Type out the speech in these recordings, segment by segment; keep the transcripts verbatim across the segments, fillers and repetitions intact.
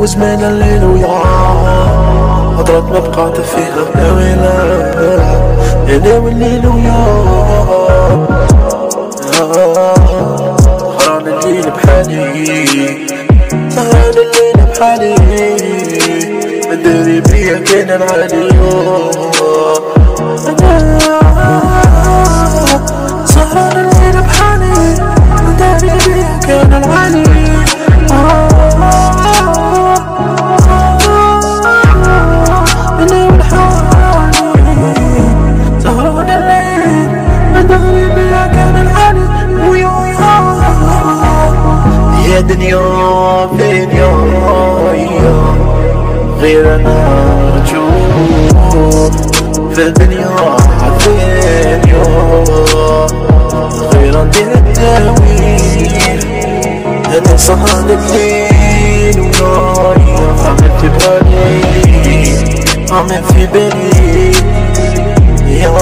وزمان الليل ويا هضرات ما بقات فيها لا ولا انا والليل ويا سهران الليل بحالي سهران الليل بحالي مداري بيا كان العالي سهران الليل بحالي مداري بيا كان العالي يا دنيا فين يا غير انا ارجوك في الدنيا فين يا غير ندير التاويل انا سهران الليل ونايا عامل في بالي عامل في بالي يا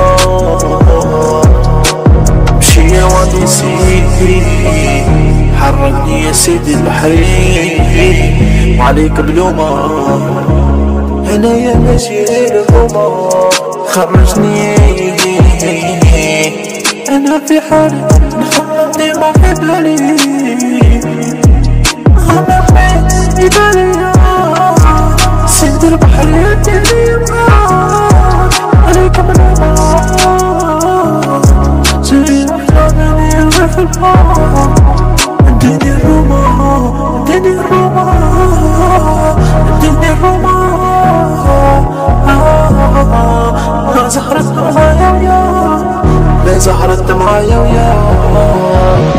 مشي يا ونسيتي حركني يا سيدي البحري وعليك بلومة انا يا ماشي الغمة خرجني انا في حالي نخمم ديما في بالي نخمم في بالي سيدي البحري اديني عليك بلومة سيدي البحري في البحر اديني الروما اديني الروما اديني الروما لا زهرت معايا ويا لا زهرت معايا ويا